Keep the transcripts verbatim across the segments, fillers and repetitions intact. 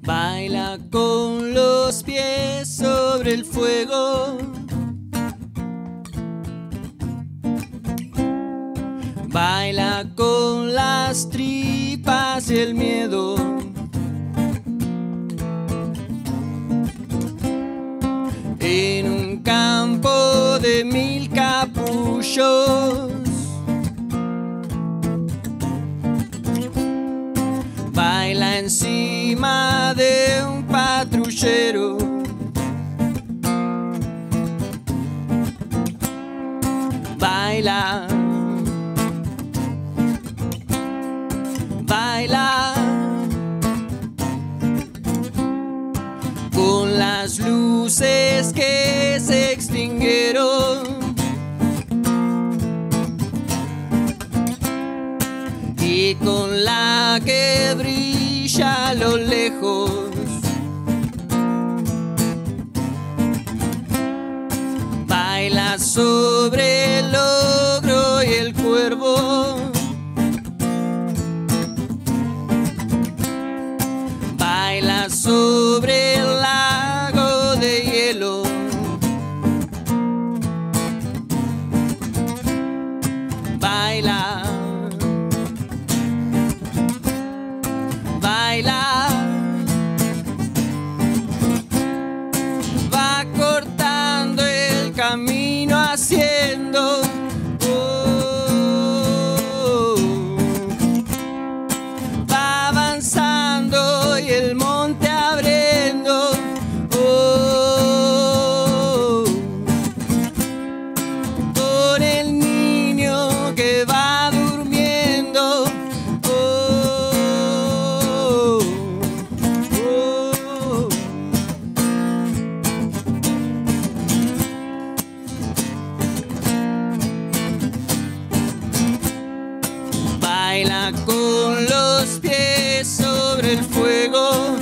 Baila con los pies sobre el fuego. Baila con las tripas y el miedo. En un campo de mil capullos. Baila encima de un patrullero. Baila. Baila con las luces que se extinguieron y con la que brilla a lo lejos. Baila sobre el ogro y el cuervo. Baila sobre el lago de hielo. Baila. Baila. Va cortando el camino haciendo. Oh, va avanzando y el monte abriendo. Oh, con el niño que va durmiendo. Oh, oh. Baila con los pies sobre el fuego.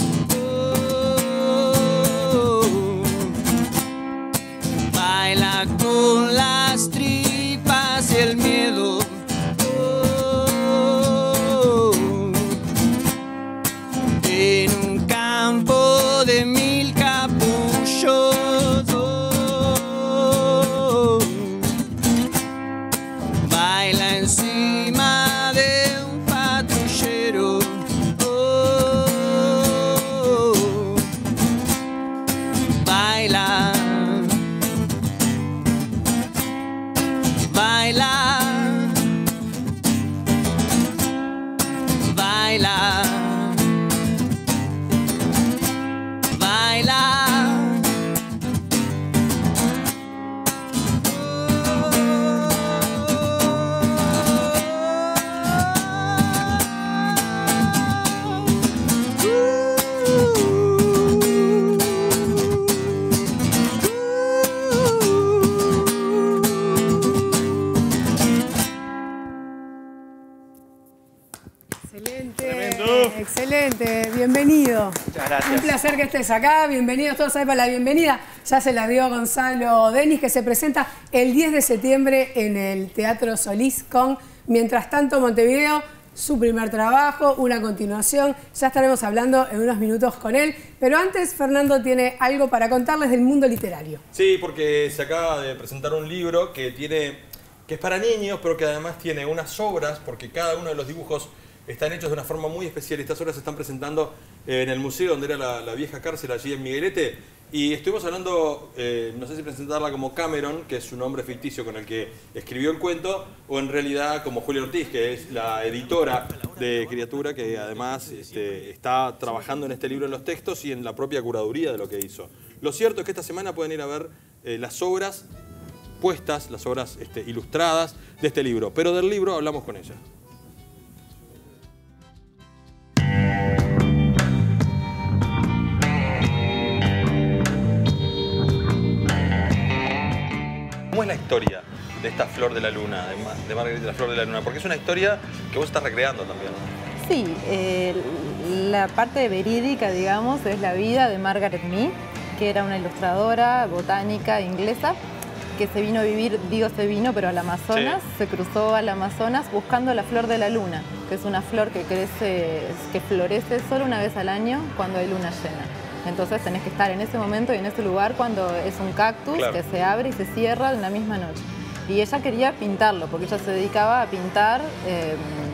Oh, baila con las tripas y el miedo. Oh, en un campo de mil capullos. Oh, baila encima de un patrullero. Oh, baila. Baila. Baila. Baila. Excelente, Tremendo. excelente, bienvenido. Muchas gracias. Un placer que estés acá, bienvenidos todos ahí para la bienvenida. Ya se la dio Gonzalo Denis, que se presenta el diez de septiembre en el Teatro Solís con Mientras tanto Montevideo, su primer trabajo, una continuación. Ya estaremos hablando en unos minutos con él. Pero antes, Fernando tiene algo para contarles del mundo literario. Sí, porque se acaba de presentar un libro que tiene, que es para niños, pero que además tiene unas obras, porque cada uno de los dibujos están hechos de una forma muy especial. Estas obras se están presentando en el museo donde era la, la vieja cárcel, allí en Miguelete. Y estuvimos hablando, eh, no sé si presentarla como Cameron, que es su nombre ficticio con el que escribió el cuento, o en realidad como Julia Ortiz, que es la editora de Criatura, que además este, está trabajando en este libro en los textos y en la propia curaduría de lo que hizo. Lo cierto es que esta semana pueden ir a ver eh, las obras puestas, las obras este, ilustradas de este libro. Pero del libro hablamos con ella. ¿Cómo es la historia de esta Flor de la Luna, de, Ma de Margarita la Flor de la Luna? Porque es una historia que vos estás recreando también. Sí, eh, la parte verídica, digamos, es la vida de Margaret Mee, que era una ilustradora botánica inglesa, que se vino a vivir, digo se vino, pero al Amazonas, sí. Se cruzó al Amazonas buscando la flor de la luna, que es una flor que crece, que florece solo una vez al año cuando hay luna llena. Entonces tenés que estar en ese momento y en ese lugar cuando es un cactus, claro, que se abre y se cierra en la misma noche. Y ella quería pintarlo, porque ella se dedicaba a pintar, eh,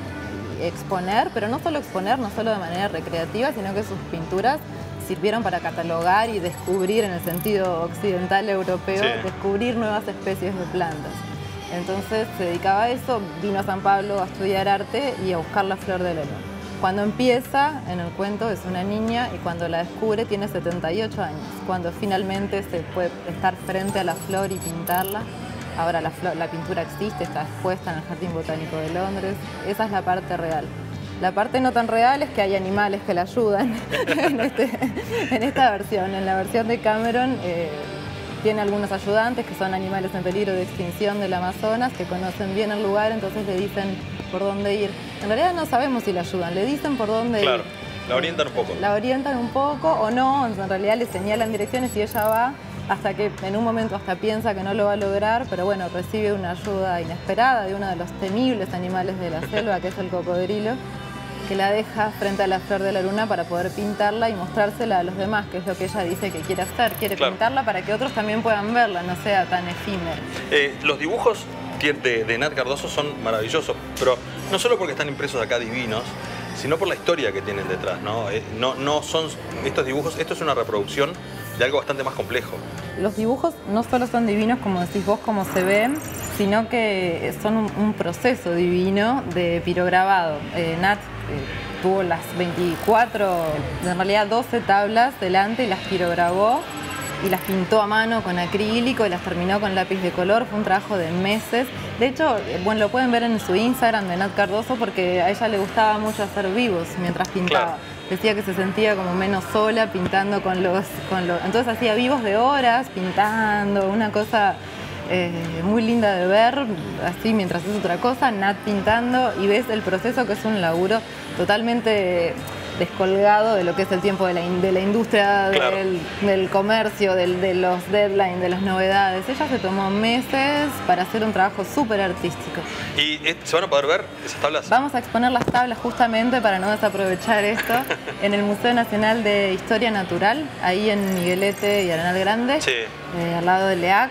exponer, pero no solo exponer, no solo de manera recreativa, sino que sus pinturas sirvieron para catalogar y descubrir, en el sentido occidental europeo, sí, descubrir nuevas especies de plantas. Entonces se dedicaba a eso, vino a San Pablo a estudiar arte y a buscar la flor de la luna. Cuando empieza en el cuento es una niña y cuando la descubre tiene setenta y ocho años. Cuando finalmente se puede estar frente a la flor y pintarla, ahora la, flor, la pintura existe, está expuesta en el Jardín Botánico de Londres. Esa es la parte real. La parte no tan real es que hay animales que la ayudan en, este, en esta versión. En la versión de Cameron eh, tiene algunos ayudantes que son animales en peligro de extinción del Amazonas, que conocen bien el lugar, entonces le dicen por dónde ir. En realidad no sabemos si la ayudan, le dicen por dónde claro, ir. Claro, la orientan un poco. La orientan un poco o no, en realidad le señalan direcciones y ella va hasta que en un momento hasta piensa que no lo va a lograr, pero bueno, recibe una ayuda inesperada de uno de los temibles animales de la selva, que es el cocodrilo, que la deja frente a la flor de la luna para poder pintarla y mostrársela a los demás, que es lo que ella dice que quiere hacer. Quiere claro. pintarla para que otros también puedan verla, no sea tan efímera. Eh, los dibujos de, de Nat Cardoso son maravillosos, pero no solo porque están impresos acá divinos, sino por la historia que tienen detrás, ¿no? Eh, no, no son estos dibujos, esto es una reproducción de algo bastante más complejo. Los dibujos no solo son divinos, como decís vos, como se ven, sino que son un, un proceso divino de pirograbado. Eh, Nat eh, tuvo las veinticuatro, en realidad doce tablas delante y las pirograbó y las pintó a mano con acrílico y las terminó con lápiz de color. Fue un trabajo de meses. De hecho, bueno, lo pueden ver en su Instagram de Nat Cardoso porque a ella le gustaba mucho hacer vivos mientras pintaba. Claro. Decía que se sentía como menos sola pintando con los, con los... Entonces hacía vivos de horas pintando, una cosa eh, muy linda de ver, así mientras es otra cosa, Nat pintando, y ves el proceso, que es un laburo totalmente descolgado de lo que es el tiempo de la, in, de la industria, claro. del, del comercio, del, de los deadlines, de las novedades. Ella se tomó meses para hacer un trabajo súper artístico. ¿Y se van a poder ver esas tablas? Vamos a exponer las tablas justamente para no desaprovechar esto en el Museo Nacional de Historia Natural, ahí en Miguelete y Arenal Grande, sí. eh, al lado del E A C.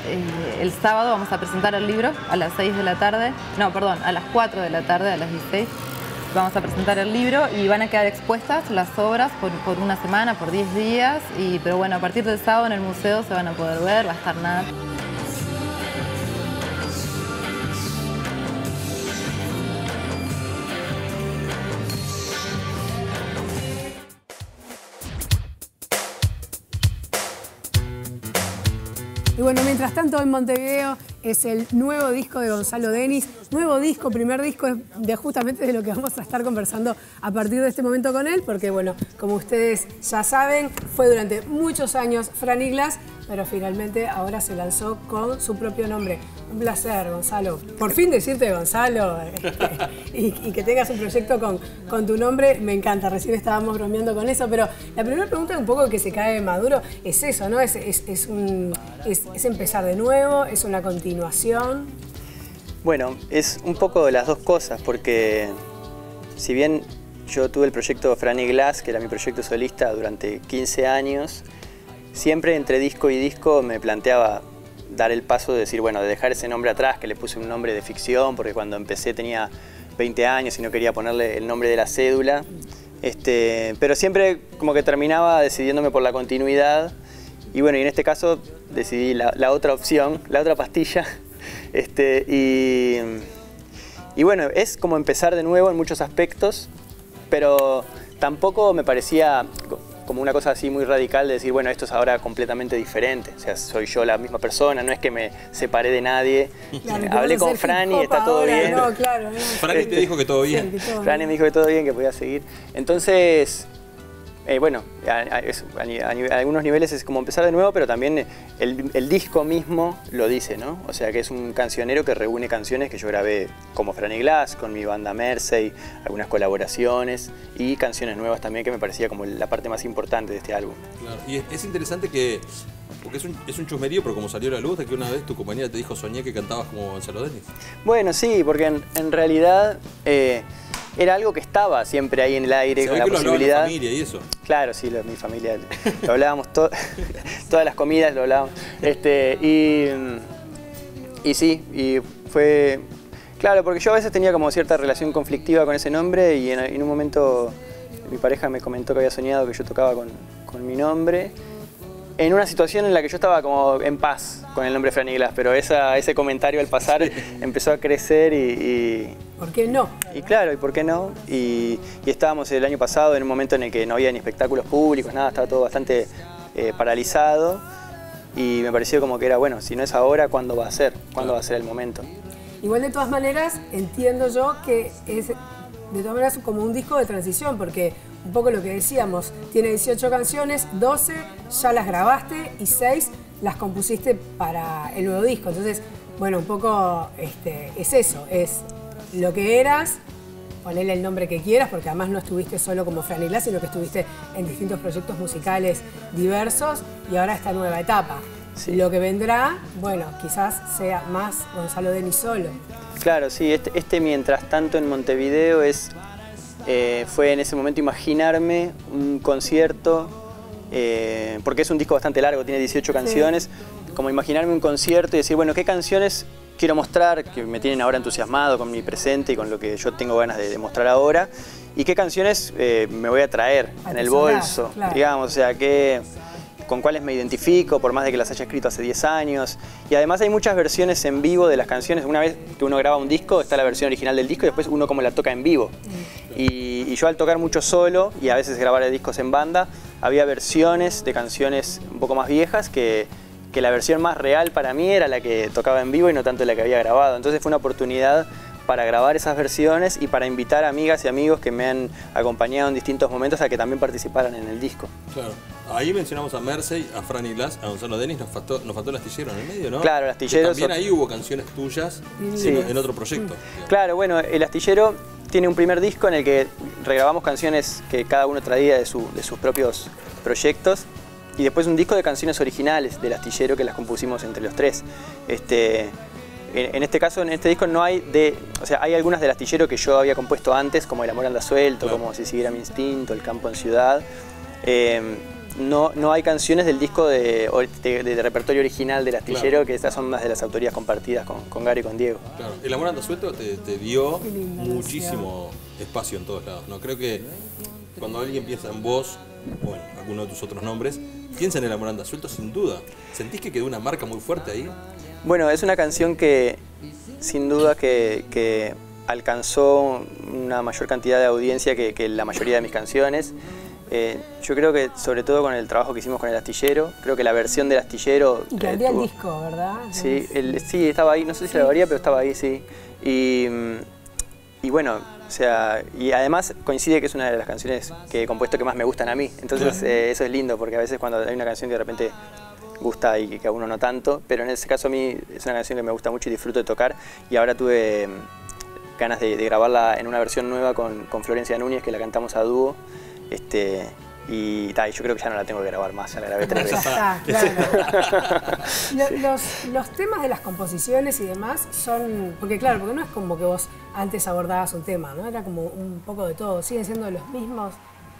Eh, el sábado vamos a presentar el libro a las seis de la tarde, no, perdón, a las cuatro de la tarde, a las dieciséis. Vamos a presentar el libro y van a quedar expuestas las obras por, por una semana, por diez días. Y, pero bueno, a partir del sábado en el museo se van a poder ver, va a estar Nat. Y bueno, mientras tanto en Montevideo es el nuevo disco de Gonzalo Denis. Nuevo disco, primer disco de justamente de lo que vamos a estar conversando a partir de este momento con él, porque bueno, como ustedes ya saben, fue durante muchos años Franny Glass, pero finalmente ahora se lanzó con su propio nombre. Un placer, Gonzalo. Por fin decirte Gonzalo y, y que tengas un proyecto con, con tu nombre, me encanta. Recién estábamos bromeando con eso, pero la primera pregunta un poco que se cae maduro es eso, ¿no? Es, es, es, un, es, es empezar de nuevo, es una continuación. Bueno, es un poco de las dos cosas, porque si bien yo tuve el proyecto Franny Glass, que era mi proyecto solista durante quince años, siempre entre disco y disco me planteaba dar el paso de decir, bueno, de dejar ese nombre atrás, que le puse un nombre de ficción, porque cuando empecé tenía veinte años y no quería ponerle el nombre de la cédula. Este, pero siempre como que terminaba decidiéndome por la continuidad. Y bueno, y en este caso decidí la, la otra opción, la otra pastilla. Este, y, y bueno, es como empezar de nuevo en muchos aspectos, pero tampoco me parecía como una cosa así muy radical de decir, bueno, esto es ahora completamente diferente. O sea, soy yo la misma persona, no es que me separé de nadie. Claro, hablé con Franny y está todo bien. No, claro, no. Franny te dijo que todo bien. Sí, Franny me dijo que todo bien, que podía seguir. Entonces, eh, bueno, a, a, eso, a, a, a algunos niveles es como empezar de nuevo, pero también el, el disco mismo lo dice, ¿no? O sea, que es un cancionero que reúne canciones que yo grabé como Franny Glass, con mi banda Mersey, algunas colaboraciones y canciones nuevas también, que me parecía como la parte más importante de este álbum. Claro. Y es, es interesante que Porque es un, es un chusmerío, pero como salió a la luz de que una vez tu compañera te dijo soñé que cantabas como Gonzalo Denis. Bueno, sí, porque en, en realidad eh, era algo que estaba siempre ahí en el aire, con la posibilidad. La familia y eso. Claro, sí, lo, mi familia, lo hablábamos to todas las comidas, lo hablábamos. Este, y, y sí, y fue... Claro, porque yo a veces tenía como cierta relación conflictiva con ese nombre y en, en un momento mi pareja me comentó que había soñado que yo tocaba con, con mi nombre en una situación en la que yo estaba como en paz con el nombre Franny Glass, pero esa, ese comentario al pasar empezó a crecer y, y... ¿Por qué no? Y claro, ¿y por qué no? Y, y estábamos el año pasado en un momento en el que no había ni espectáculos públicos, nada, estaba todo bastante eh, paralizado y me pareció como que era, bueno, si no es ahora, ¿cuándo va a ser? ¿Cuándo va a ser el momento? Igual de todas maneras, entiendo yo que es de todas maneras como un disco de transición, porque un poco lo que decíamos, tiene dieciocho canciones, doce ya las grabaste y seis las compusiste para el nuevo disco. Entonces, bueno, un poco este, es eso, es lo que eras, ponele el nombre que quieras, porque además no estuviste solo como Franny Glass, sino que estuviste en distintos proyectos musicales diversos y ahora esta nueva etapa. Sí. Lo que vendrá, bueno, quizás sea más Gonzalo Denis solo. Claro, sí, este, este mientras tanto en Montevideo es, eh, fue en ese momento imaginarme un concierto, eh, porque es un disco bastante largo, tiene dieciocho canciones, sí. Como imaginarme un concierto y decir, bueno, ¿qué canciones quiero mostrar que me tienen ahora entusiasmado con mi presente y con lo que yo tengo ganas de, de mostrar ahora? ¿Y qué canciones eh, me voy a traer a en el bolso? Claro. Digamos, o sea, que... con cuáles me identifico, por más de que las haya escrito hace diez años. Y además hay muchas versiones en vivo de las canciones. Una vez que uno graba un disco, está la versión original del disco y después uno como la toca en vivo. Y, y yo al tocar mucho solo y a veces grabar discos en banda, había versiones de canciones un poco más viejas que, que la versión más real para mí era la que tocaba en vivo y no tanto la que había grabado. Entonces fue una oportunidad para grabar esas versiones y para invitar a amigas y amigos que me han acompañado en distintos momentos a que también participaran en el disco. Claro. Ahí mencionamos a Mersey, a Franny Glass, a Gonzalo Denis, nos faltó, nos faltó el Astillero en el medio, ¿no? Claro, el Astillero... Que también ahí hubo canciones tuyas sí. en, en otro proyecto. Sí. Claro, bueno, el Astillero tiene un primer disco en el que regrabamos canciones que cada uno traía de, su, de sus propios proyectos y después un disco de canciones originales del Astillero que las compusimos entre los tres. Este... En este caso, en este disco no hay de... O sea, hay algunas del Astillero que yo había compuesto antes, como El amor anda suelto, claro. Como Si siguiera mi instinto, El campo en ciudad. Eh, no, no hay canciones del disco de, de, de repertorio original del Astillero, claro. Que estas son más de las autorías compartidas con, con Gary y con Diego. Claro. El amor anda suelto te, te dio muchísimo espacio en todos lados, ¿no? Creo que cuando alguien piensa en vos, o en alguno de tus otros nombres, piensa en El amor anda suelto sin duda. ¿Sentís que quedó una marca muy fuerte ahí? Bueno, es una canción que sin duda que, que alcanzó una mayor cantidad de audiencia que, que la mayoría de mis canciones. Eh, yo creo que sobre todo con el trabajo que hicimos con el Astillero, creo que la versión del Astillero... Y que eh, había tuvo... el disco, ¿verdad? Sí, el, sí, estaba ahí, no sé si sí. la varía, pero estaba ahí, sí. Y, y bueno, o sea, y además coincide que es una de las canciones que he compuesto que más me gustan a mí. Entonces eh, eso es lindo, porque a veces cuando hay una canción que de repente gusta y que a uno no tanto, pero en ese caso a mí es una canción que me gusta mucho y disfruto de tocar, y ahora tuve ganas de, de grabarla en una versión nueva con, con Florencia Núñez, que la cantamos a dúo, este, y, ta, y yo creo que ya no la tengo que grabar más, ya la grabé tres veces. Ya está, claro. los, los temas de las composiciones y demás son, porque claro, porque no es como que vos antes abordabas un tema, ¿no? Era como un poco de todo, siguen siendo los mismos.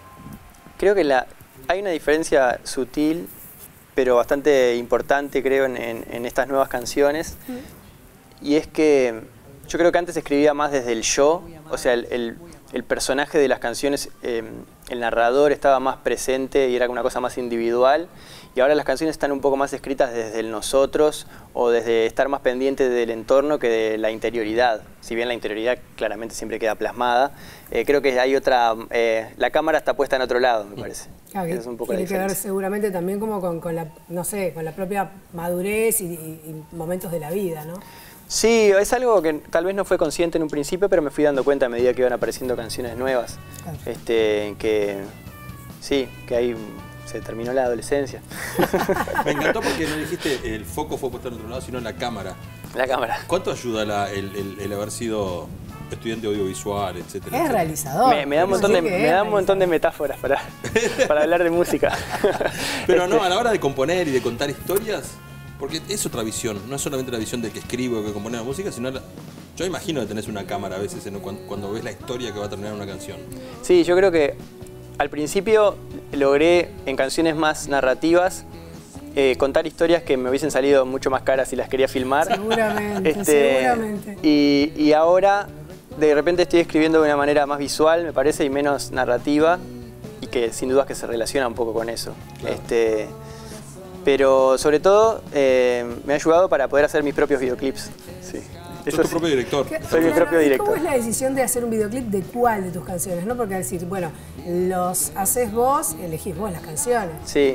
Creo que la, hay una diferencia sutil pero bastante importante, creo, en, en, en estas nuevas canciones. Mm. Y es que yo creo que antes escribía más desde el yo, o sea, el, el, el personaje de las canciones, eh, el narrador estaba más presente y era una cosa más individual. Y ahora las canciones están un poco más escritas desde el nosotros o desde estar más pendiente del entorno que de la interioridad. Si bien la interioridad claramente siempre queda plasmada, eh, creo que hay otra... Eh, la cámara está puesta en otro lado, me parece. Ah, Esa es un poco tiene que ver seguramente también como con, con, la, no sé, con la propia madurez y, y, y momentos de la vida, ¿no? Sí, es algo que tal vez no fue consciente en un principio, pero me fui dando cuenta a medida que iban apareciendo canciones nuevas. Claro. Este, que sí, que hay... se terminó la adolescencia. Me encantó porque no dijiste el foco fue puesto en otro lado, sino en la cámara. La cámara. ¿Cuánto ayuda la, el, el, el haber sido estudiante audiovisual, etcétera. Es etcétera. realizador. Me, me da un montón, de, me da un montón de metáforas para, para hablar de música. Pero no, a la hora de componer y de contar historias, porque es otra visión, no es solamente la visión de que escribo o que compone la música, sino la, yo imagino que tenés una cámara a veces en, cuando, cuando ves la historia que va a terminar una canción. Sí, yo creo que al principio logré en canciones más narrativas eh, contar historias que me hubiesen salido mucho más caras si las quería filmar. Seguramente, este, seguramente. Y, y ahora de repente estoy escribiendo de una manera más visual, me parece, y menos narrativa, y que sin duda que se relaciona un poco con eso. Claro. Este, pero sobre todo eh, me ha ayudado para poder hacer mis propios videoclips. Sí. Sos Eso tu sí. propio director. ¿Qué- Soy mi propio ¿y director. ¿Cómo es la decisión de hacer un videoclip de cuál de tus canciones? ¿No? Porque decir, bueno, los haces vos, elegís vos las canciones. Sí.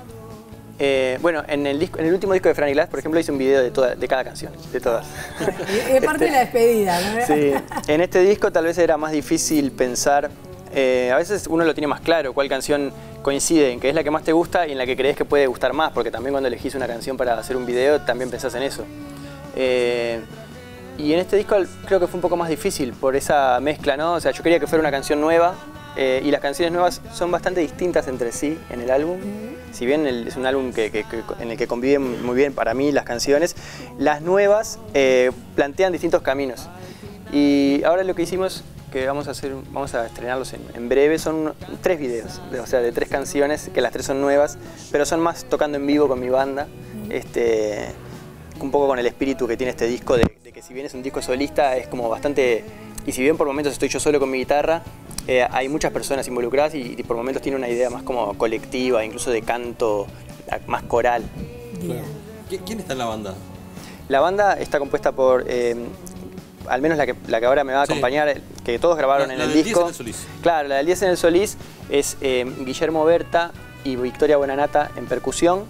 Eh, bueno, en el, disco, en el último disco de Franny Glass, por ejemplo, hice un video de, toda, de cada canción, de todas. Y es parte de la despedida, ¿no? Sí. En este disco tal vez era más difícil pensar, eh, a veces uno lo tiene más claro, cuál canción coincide en que es la que más te gusta y en la que crees que puede gustar más, porque también cuando elegís una canción para hacer un video también pensás en eso. Eh, y en este disco creo que fue un poco más difícil por esa mezcla, ¿no? O sea, yo quería que fuera una canción nueva, eh, y las canciones nuevas son bastante distintas entre sí en el álbum. Si bien el, es un álbum que, que, que, en el que conviven muy bien para mí las canciones, las nuevas eh, plantean distintos caminos. Y ahora lo que hicimos, que vamos a hacer, vamos a estrenarlos en, en breve, son tres videos, de, o sea, de tres canciones, que las tres son nuevas, pero son más tocando en vivo con mi banda, este, un poco con el espíritu que tiene este disco, de, de que si bien es un disco solista, es como bastante, y si bien por momentos estoy yo solo con mi guitarra, Eh, hay muchas personas involucradas y, y por momentos tiene una idea más como colectiva, incluso de canto más coral. Bien. ¿Quién está en la banda? La banda está compuesta por, eh, al menos la que, la que ahora me va a Sí. acompañar, que todos grabaron La- en la el del disco. diez en el Solís. Claro, la del diez en el Solís es eh, Guillermo Berta y Victoria Buenanata en percusión,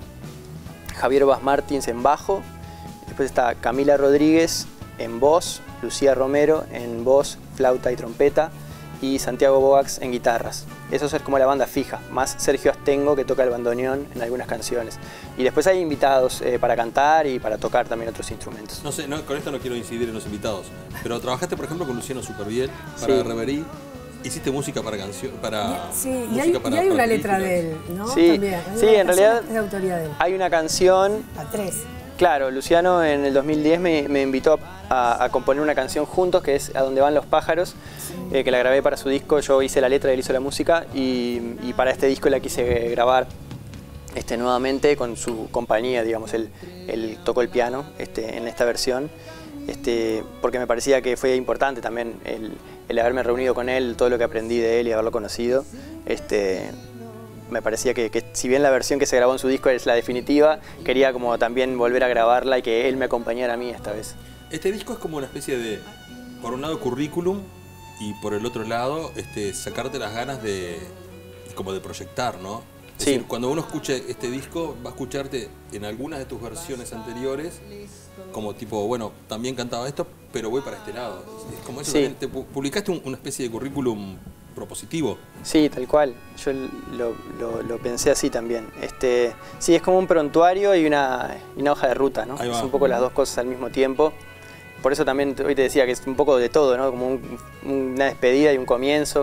Javier Bas Martins en bajo, después está Camila Rodríguez en voz, Lucía Romero en voz, flauta y trompeta, y Santiago Boax en guitarras. Eso es como la banda fija, más Sergio Astengo que toca el bandoneón en algunas canciones. Y después hay invitados eh, para cantar y para tocar también otros instrumentos. No sé, no, con esto no quiero incidir en los invitados, pero trabajaste por ejemplo con Luciano Superbiel para Sí. Reverie, hiciste música para canción, para Sí, y música hay, para- y hay para una letra películas. de él, ¿no? Sí, También. Hay sí, una en canción realidad que es de autoría de él. Hay una canción, A tres. claro, Luciano en el dos mil diez me, me invitó a, a componer una canción juntos, que es A Donde Van los Pájaros, eh, que la grabé para su disco. Yo hice la letra y él hizo la música, y, y para este disco la quise grabar este, nuevamente con su compañía, digamos. Él, él tocó el piano este, en esta versión, este, porque me parecía que fue importante también el, el haberme reunido con él, todo lo que aprendí de él y haberlo conocido. Este, me parecía que, que si bien la versión que se grabó en su disco es la definitiva, quería como también volver a grabarla y que él me acompañara a mí esta vez. Este disco es como una especie de, por un lado, currículum, y por el otro lado, este, sacarte las ganas de, como de proyectar, ¿no? Es Sí. decir, cuando uno escuche este disco, va a escucharte en algunas de tus versiones anteriores, como tipo, bueno, también cantaba esto, pero voy para este lado. Es como eso, Sí. también te pu- publicaste un- una especie de currículum propositivo. Sí, tal cual. Yo lo, lo- lo pensé así también. Este, sí, es como un prontuario y una, y una hoja de ruta, ¿no? Ahí va. Es un poco las dos cosas al mismo tiempo. Por eso también hoy te decía que es un poco de todo, ¿no? Como un- una despedida y un comienzo,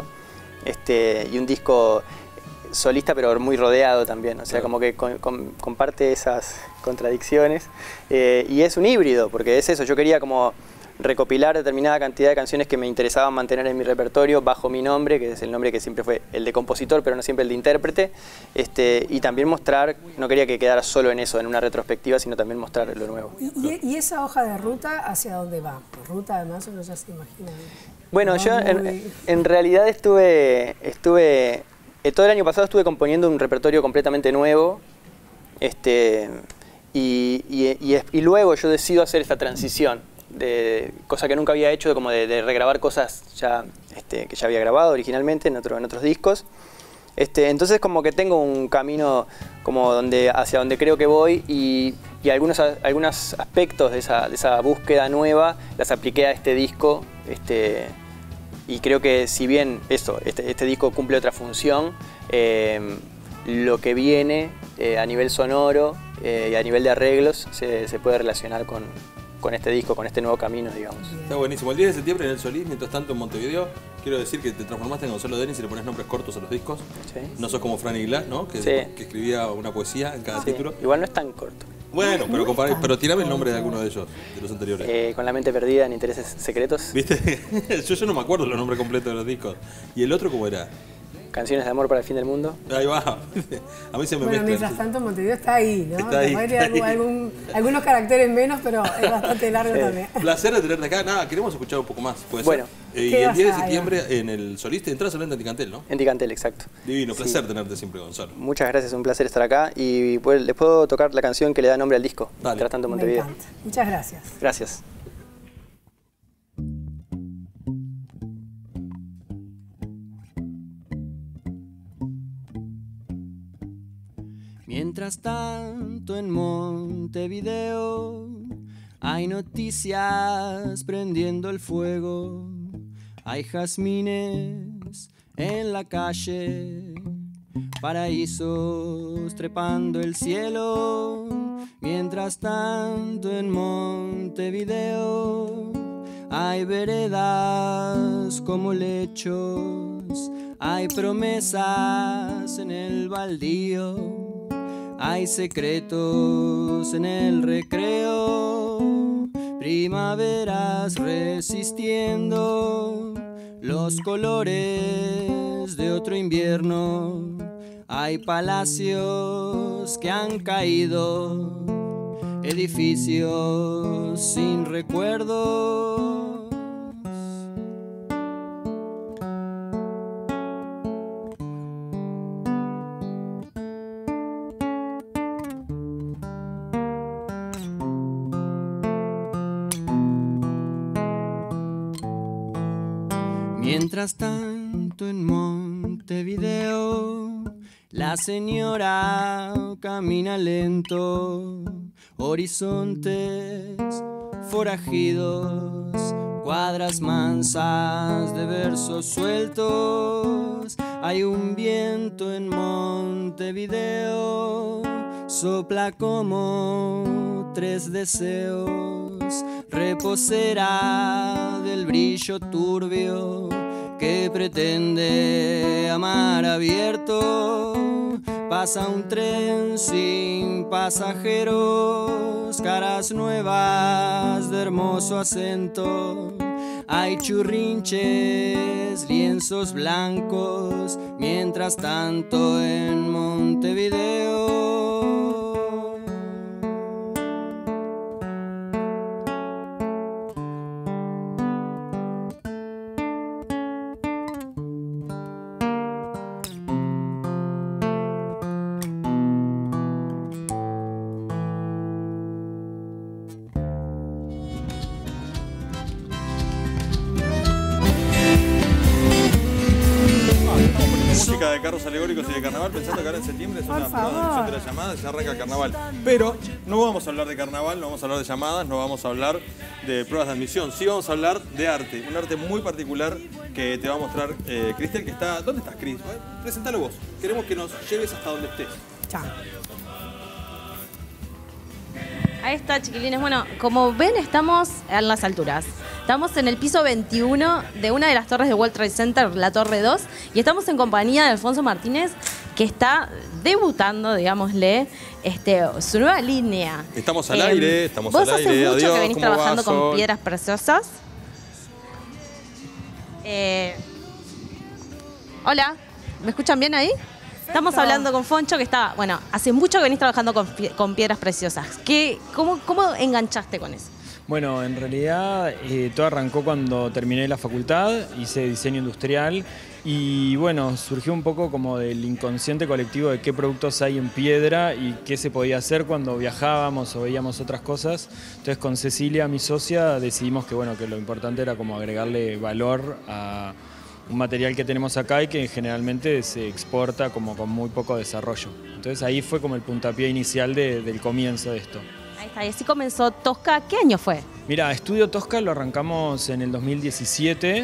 este, y un disco solista pero muy rodeado también. O sea, Claro. como que con- con- comparte esas contradicciones. Eh, y es un híbrido, porque es eso. Yo quería como recopilar determinada cantidad de canciones que me interesaban mantener en mi repertorio bajo mi nombre, que es el nombre que siempre fue el de compositor, pero no siempre el de intérprete, este, y también mostrar, no quería que quedara solo en eso, en una retrospectiva, sino también mostrar lo nuevo. ¿Y, y- y esa hoja de ruta hacia dónde va? Por ruta, además, uno ya se imagina. Bueno, Va yo en, muy- en realidad estuve, estuve eh, todo el año pasado estuve componiendo un repertorio completamente nuevo, este, y, y- y es- y luego yo decido hacer esta transición, de cosa que nunca había hecho, como de, de regrabar cosas ya, este, que ya había grabado originalmente en, otro- en otros discos. Este, entonces como que tengo un camino como donde, hacia donde creo que voy, y, y algunos, a- algunos aspectos de esa, de esa búsqueda nueva las apliqué a este disco, este, y creo que si bien esto, este, este disco cumple otra función, eh, lo que viene eh, a nivel sonoro eh, y a nivel de arreglos se, se puede relacionar con, con este disco, con este nuevo camino, digamos. Está buenísimo. El diez de septiembre en el Solís, mientras tanto en Montevideo, quiero decir que te transformaste en Gonzalo Denis y le pones nombres cortos a los discos. Sí. No sos como Franny Glass, ¿no? Que, Sí. que escribía una poesía en cada Sí. título. Igual no es tan corto. Bueno, pero, compará, pero tirame el nombre de alguno de ellos, de los anteriores. Eh, con la mente perdida en intereses secretos. ¿Viste? yo, yo no me acuerdo los nombres completos de los discos. ¿Y el otro cómo era? Canciones de amor para el fin del mundo. Ahí va. A mí se me Bueno, mezcla. mientras tanto Montevideo está ahí, ¿no? Está ahí, Te está algún, ahí. algún, algunos caracteres menos, pero es bastante largo Sí. también. Placer de tenerte acá. Nada, queremos escuchar un poco más. ¿Puede Bueno. ser? Eh, y ¿Qué el vas diez de a- septiembre en el Solís te entras solamente en Ticantel, ¿no? En Ticantel, exacto. Divino, Sí. placer tenerte siempre, Gonzalo. Muchas gracias, un placer estar acá. Y pues, les puedo tocar la canción que le da nombre al disco. Dale. Mientras tanto, Me Montevideo. encanta. Muchas gracias. Gracias. Mientras tanto en Montevideo hay noticias prendiendo el fuego, hay jazmines en la calle, paraísos trepando el cielo. Mientras tanto en Montevideo hay veredas como lechos, hay promesas en el baldío. Hay secretos en el recreo, primaveras resistiendo los colores de otro invierno. Hay palacios que han caído, edificios sin recuerdo. Mientras tanto en Montevideo la señora camina lento, horizontes forajidos, cuadras mansas de versos sueltos. Hay un viento en Montevideo, sopla como tres deseos, reposera del brillo turbio que pretende amar abierto. Pasa un tren sin pasajeros, caras nuevas de hermoso acento. Hay churrinches, lienzos blancos, mientras tanto en Montevideo. Música de carros alegóricos y de carnaval, pensando que ahora en septiembre es Por una favor. nueva edición de la llamada y se arranca el carnaval. Pero no vamos a hablar de carnaval, no vamos a hablar de llamadas, no vamos a hablar de pruebas de admisión. Sí vamos a hablar de arte, un arte muy particular que te va a mostrar eh, Cristel, que está... ¿Dónde estás, Cris? Eh, Presentalo vos. Queremos que nos lleves hasta donde estés. Chao. Ahí está, chiquilines. Bueno, como ven, estamos en las alturas. Estamos en el piso veintiuno de una de las torres de World Trade Center, la Torre dos, y estamos en compañía de Alfonso Martínez, que está debutando, digámosle, este, su nueva línea. Estamos al Eh, aire, estamos vos al hace aire. mucho Adiós, que venís ¿cómo va, trabajando con Sol? piedras preciosas. Eh, hola, ¿me escuchan bien ahí? Estamos hablando con Foncho, que está, bueno, hace mucho que venís trabajando con, pie- con piedras preciosas. ¿Qué, cómo, ¿Cómo enganchaste con eso? Bueno, en realidad eh, todo arrancó cuando terminé la facultad, hice diseño industrial y bueno, surgió un poco como del inconsciente colectivo de qué productos hay en piedra y qué se podía hacer cuando viajábamos o veíamos otras cosas. Entonces con Cecilia, mi socia, decidimos que bueno, que lo importante era como agregarle valor a un material que tenemos acá y que generalmente se exporta como con muy poco desarrollo. Entonces ahí fue como el puntapié inicial de- del comienzo de esto. Ahí está, y así comenzó Tosca. ¿Qué año fue? Mira, Estudio Tosca lo arrancamos en el dos mil diecisiete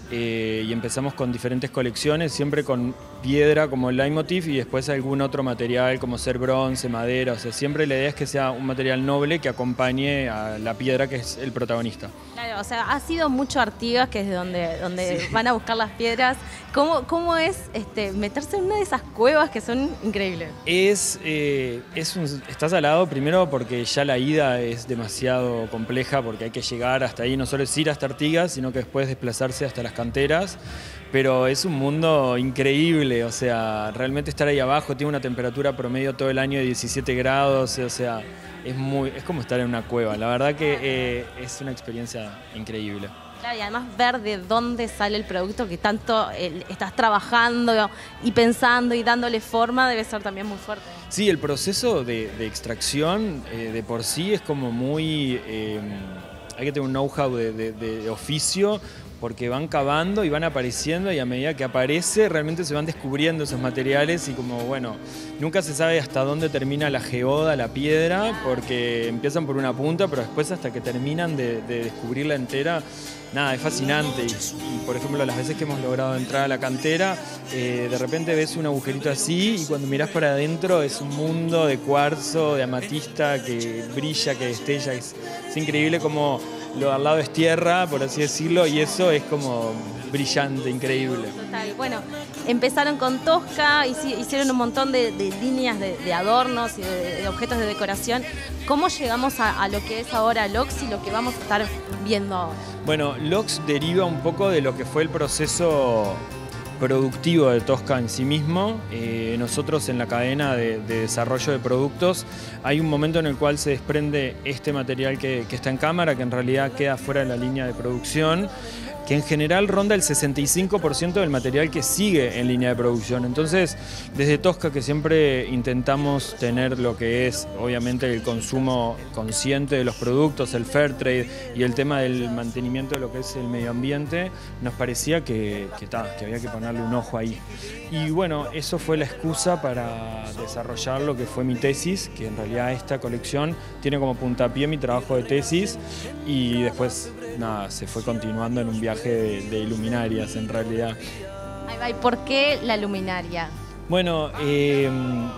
eh, y empezamos con diferentes colecciones, siempre con piedra como el leitmotiv y después algún otro material como ser bronce, madera, o sea, siempre la idea es que sea un material noble que acompañe a la piedra que es el protagonista. Claro, o sea, ha sido mucho Artigas, que es de donde, donde sí. van a buscar las piedras. ¿Cómo, cómo es este, meterse en una de esas cuevas que son increíbles? Es, eh, es un, estás al lado primero porque ya la ida es demasiado compleja, porque hay que llegar hasta ahí, no solo es ir hasta Artigas, sino que después desplazarse hasta las canteras. Pero es un mundo increíble, o sea, realmente estar ahí abajo, tiene una temperatura promedio todo el año de diecisiete grados, o sea, es, muy, es como estar en una cueva. La verdad que eh, es una experiencia increíble. Claro, y además ver de dónde sale el producto que tanto eh, estás trabajando y pensando y dándole forma debe ser también muy fuerte. Sí, el proceso de, de extracción eh, de por sí es como muy... Eh, hay que tener un know-how de, de, de oficio, porque van cavando y van apareciendo y a medida que aparece realmente se van descubriendo esos materiales y como bueno, nunca se sabe hasta dónde termina la geoda, la piedra, porque empiezan por una punta, pero después hasta que terminan de, de descubrirla entera, nada, es fascinante. Y, y por ejemplo, las veces que hemos logrado entrar a la cantera, eh, de repente ves un agujerito así y cuando mirás para adentro es un mundo de cuarzo, de amatista que brilla, que destella, es, es increíble como... Lo al lado es tierra, por así decirlo, y eso es como brillante, increíble. Total. Bueno, empezaron con Tosca, hicieron un montón de, de líneas de, de adornos y de, de objetos de decoración. ¿Cómo llegamos a, a lo que es ahora Lox y lo que vamos a estar viendo ahora? Bueno, Lox deriva un poco de lo que fue el proceso productivo de Tosca en sí mismo. Eh, nosotros en la cadena de, de desarrollo de productos hay un momento en el cual se desprende este material que, que está en cámara, que en realidad queda fuera de la línea de producción, que en general ronda el sesenta y cinco por ciento del material que sigue en línea de producción. Entonces, desde Tosca, que siempre intentamos tener lo que es, obviamente, el consumo consciente de los productos, el fair trade y el tema del mantenimiento de lo que es el medio ambiente, nos parecía que, que, ta, que había que ponerle un ojo ahí. Y bueno, eso fue la excusa para desarrollar lo que fue mi tesis, que en realidad esta colección tiene como puntapié mi trabajo de tesis y después, nada, se fue continuando en un viaje De, de luminarias en realidad. ¿Y por qué la luminaria? Bueno, eh,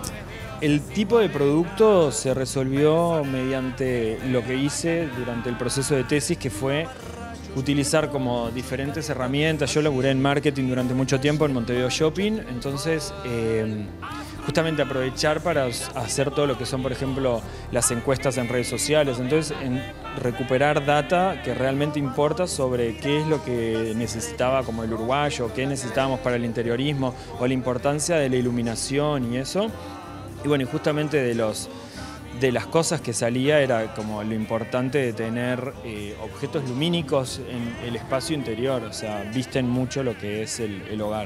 el tipo de producto se resolvió mediante lo que hice durante el proceso de tesis, que fue utilizar como diferentes herramientas. Yo laburé en marketing durante mucho tiempo en Montevideo Shopping, entonces eh, justamente aprovechar para hacer todo lo que son, por ejemplo, las encuestas en redes sociales. Entonces, en recuperar data que realmente importa sobre qué es lo que necesitaba como el uruguayo, qué necesitábamos para el interiorismo, o la importancia de la iluminación y eso. Y bueno, y justamente de los de las cosas que salía era como lo importante de tener eh, objetos lumínicos en el espacio interior, o sea, visten mucho lo que es el, el hogar.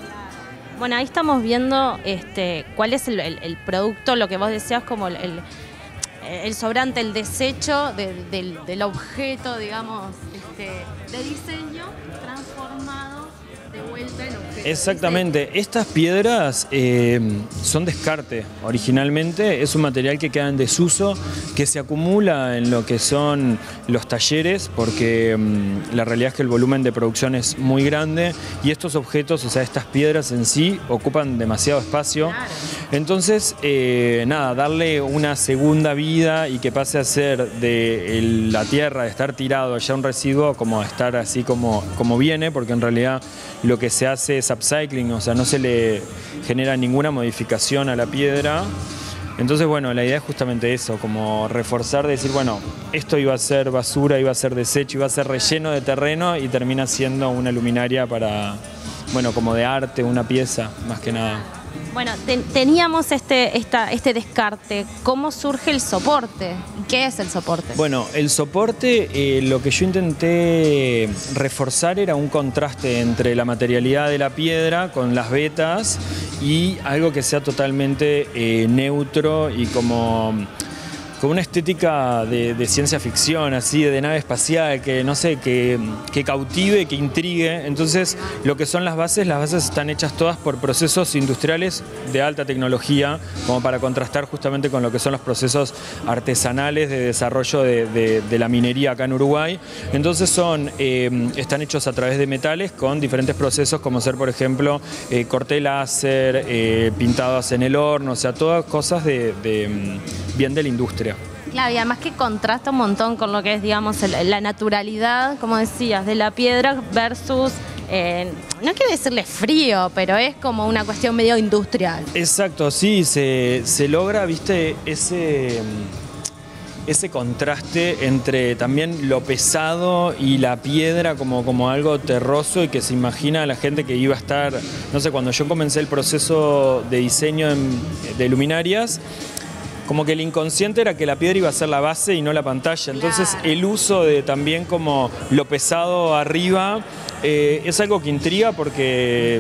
Bueno, ahí estamos viendo este, cuál es el, el, el producto, lo que vos decías como el, el, el sobrante, el desecho de, del, del objeto, digamos, este, de diseño transformado de vuelta en objeto. Exactamente. Estas piedras eh, son descarte originalmente, es un material que queda en desuso, que se acumula en lo que son los talleres, porque um, la realidad es que el volumen de producción es muy grande y estos objetos, o sea, estas piedras en sí, ocupan demasiado espacio. Claro. Entonces, eh, nada, darle una segunda vida y que pase a ser de el, la tierra, de estar tirado allá un residuo, como a estar así como, como viene, porque en realidad lo que se hace es upcycling, o sea, no se le genera ninguna modificación a la piedra. Entonces, bueno, la idea es justamente eso, como reforzar, decir, bueno, esto iba a ser basura, iba a ser desecho, iba a ser relleno de terreno y termina siendo una luminaria para, bueno, como de arte, una pieza, más que nada. Bueno, ten, teníamos este, esta, este descarte. ¿Cómo surge el soporte? ¿Qué es el soporte? Bueno, el soporte, eh, lo que yo intenté reforzar era un contraste entre la materialidad de la piedra con las vetas y algo que sea totalmente eh, neutro y como con una estética de, de ciencia ficción, así, de nave espacial, que no sé, que, que cautive, que intrigue. Entonces, lo que son las bases, las bases están hechas todas por procesos industriales de alta tecnología, como para contrastar justamente con lo que son los procesos artesanales de desarrollo de, de, de la minería acá en Uruguay. Entonces son, eh, están hechos a través de metales con diferentes procesos, como ser, por ejemplo, eh, corte láser, eh, pintados en el horno, o sea, todas cosas de, de bien de la industria. Claro, y además que contrasta un montón con lo que es, digamos, el, la naturalidad, como decías, de la piedra versus, eh, no quiero decirle frío, pero es como una cuestión medio industrial. Exacto, sí, se, se logra, viste, ese... ese contraste entre también lo pesado y la piedra como, como algo terroso y que se imagina a la gente que iba a estar, no sé, cuando yo comencé el proceso de diseño en, de luminarias, como que el inconsciente era que la piedra iba a ser la base y no la pantalla. Entonces claro, el uso de también como lo pesado arriba eh, es algo que intriga porque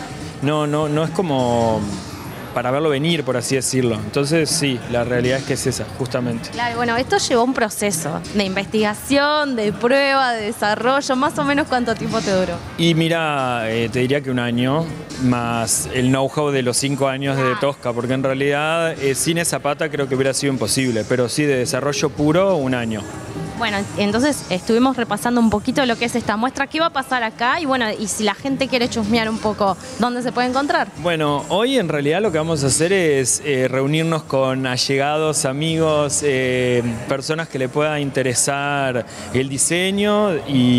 no, no, no es como para verlo venir, por así decirlo. Entonces sí, la realidad es que es esa, justamente. Claro, bueno, esto llevó un proceso de investigación, de prueba, de desarrollo. Más o menos, ¿cuánto tiempo te duró? Y mira, eh, te diría que un año, más el know-how de los cinco años de Tosca, porque en realidad eh, sin esa pata creo que hubiera sido imposible, pero sí de desarrollo puro, un año. Bueno, entonces estuvimos repasando un poquito lo que es esta muestra. ¿Qué va a pasar acá? Y bueno, y si la gente quiere chusmear un poco, ¿dónde se puede encontrar? Bueno, hoy en realidad lo que vamos a hacer es eh, reunirnos con allegados, amigos, eh, personas que le pueda interesar el diseño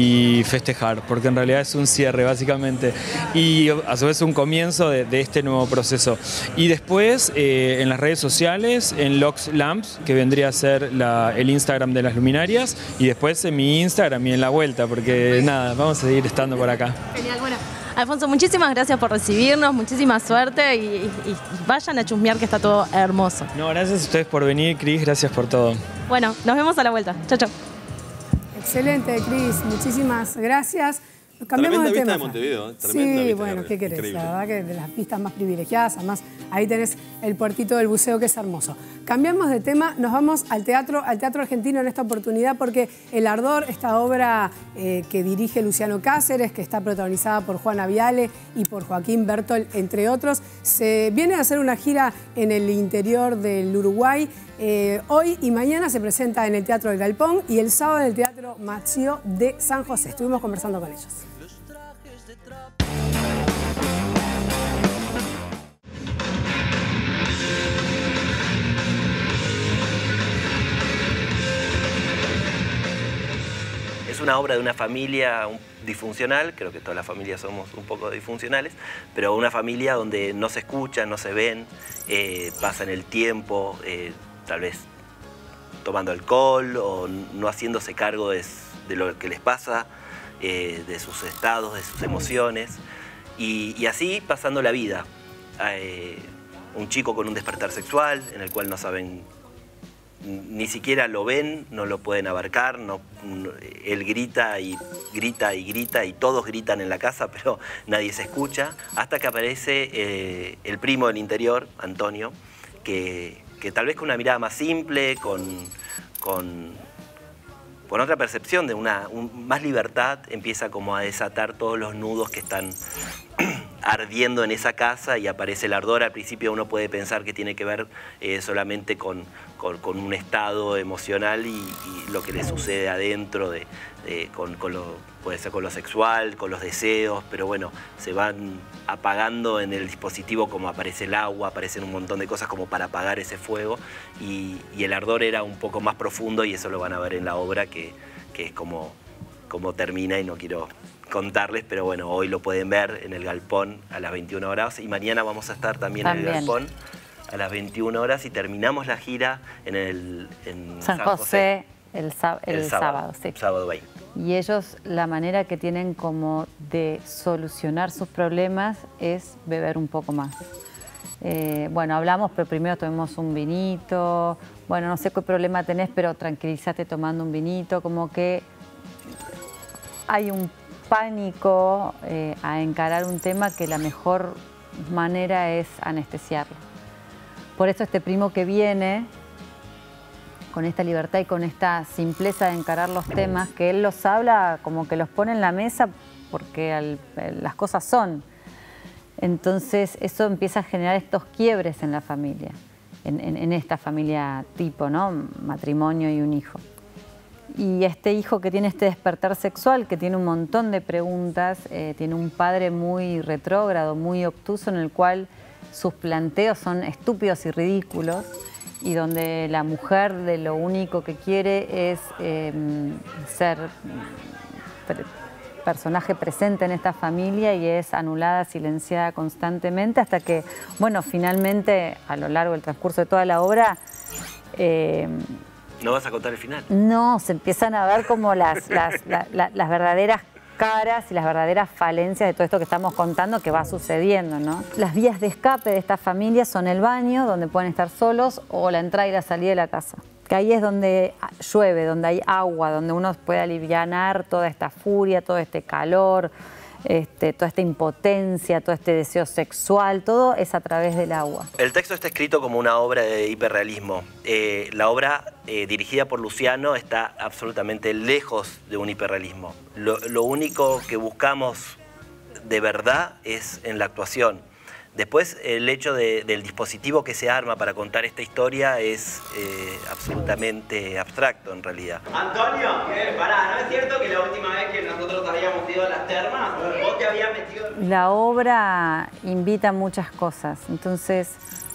y festejar, porque en realidad es un cierre básicamente y a su vez un comienzo de, de este nuevo proceso. Y después eh, en las redes sociales, en Lox Lamps, que vendría a ser la, el Instagram de las luminarias, y después en mi Instagram y en la vuelta, porque nada, vamos a seguir estando por acá. Genial, bueno. Alfonso, muchísimas gracias por recibirnos, muchísima suerte y, y, y vayan a chusmear que está todo hermoso. No, gracias a ustedes por venir, Cris, gracias por todo. Bueno, nos vemos a la vuelta. Chao, chao. Excelente, Cris, muchísimas gracias. Cambiamos Tremenda de vista tema. de Montevideo, ¿eh? Tremenda Sí, vista bueno, de ¿qué querés? Increíble. La verdad que de las vistas más privilegiadas, además ahí tenés el puertito del buceo que es hermoso. Cambiamos de tema, nos vamos al teatro, al teatro argentino en esta oportunidad porque El Ardor, esta obra eh, que dirige Luciano Cáceres, que está protagonizada por Juana Viale y por Joaquín Bertol, entre otros, se viene a hacer una gira en el interior del Uruguay. Eh, hoy y mañana se presenta en el Teatro del Galpón y el sábado en el Teatro Mació de San José. Estuvimos conversando con ellos. Es una obra de una familia disfuncional, creo que todas las familias somos un poco disfuncionales, pero una familia donde no se escuchan, no se ven, eh, pasan el tiempo, eh, tal vez tomando alcohol o no haciéndose cargo de, de lo que les pasa, eh, de sus estados, de sus emociones, y, y así pasando la vida. Eh, un chico con un despertar sexual en el cual no saben, ni siquiera lo ven, no lo pueden abarcar, no, no, él grita y grita y grita y todos gritan en la casa, pero nadie se escucha, hasta que aparece eh, el primo del interior, Antonio, que, que tal vez con una mirada más simple, con, con, con otra percepción de una un, más libertad, empieza como a desatar todos los nudos que están ardiendo en esa casa y aparece el ardor. Al principio uno puede pensar que tiene que ver eh, solamente con, con, con un estado emocional y, y lo que le sucede adentro, de, de, con, con lo, puede ser con lo sexual, con los deseos, pero bueno, se van apagando en el dispositivo, como aparece el agua, aparecen un montón de cosas como para apagar ese fuego, y, y el ardor era un poco más profundo y eso lo van a ver en la obra, que, que es como, como termina, y no quiero contarles, pero bueno, hoy lo pueden ver en el Galpón a las veintiuna horas y mañana vamos a estar también, también. en el Galpón a las veintiuna horas y terminamos la gira en el en San, San José, José el, el, el sábado, sábado, sí. sábado veinte. Y ellos, la manera que tienen como de solucionar sus problemas es beber un poco más. Eh, bueno, hablamos, pero primero tomemos un vinito, bueno, no sé qué problema tenés, pero tranquilízate tomando un vinito, como que hay un pánico eh, a encarar un tema que la mejor manera es anestesiarlo. Por eso este primo que viene con esta libertad y con esta simpleza de encarar los temas, que él los habla como que los pone en la mesa porque al, las cosas son. Entonces eso empieza a generar estos quiebres en la familia, en, en, en esta familia tipo, ¿no? Matrimonio y un hijo. Y este hijo que tiene este despertar sexual, que tiene un montón de preguntas, eh, tiene un padre muy retrógrado, muy obtuso, en el cual sus planteos son estúpidos y ridículos, y donde la mujer de lo único que quiere es eh, ser personaje presente en esta familia y es anulada, silenciada constantemente, hasta que, bueno, finalmente, a lo largo del transcurso de toda la obra... Eh, ¿No vas a contar el final? No, se empiezan a ver como las, las, la, la, las verdaderas caras y las verdaderas falencias de todo esto que estamos contando que va sucediendo, ¿no? Las vías de escape de esta familia son el baño, donde pueden estar solos, o la entrada y la salida de la casa. Que ahí es donde llueve, donde hay agua, donde uno puede alivianar toda esta furia, todo este calor, este, toda esta impotencia, todo este deseo sexual, todo es a través del agua. El texto está escrito como una obra de hiperrealismo. Eh, la obra eh, dirigida por Luciano está absolutamente lejos de un hiperrealismo. Lo, lo único que buscamos de verdad es en la actuación. Después, el hecho de, del dispositivo que se arma para contar esta historia es eh, absolutamente abstracto, en realidad. Antonio, eh, pará, ¿no es cierto que la última vez que nosotros habíamos ido a las termas, vos te habías metido...? La obra invita a muchas cosas, entonces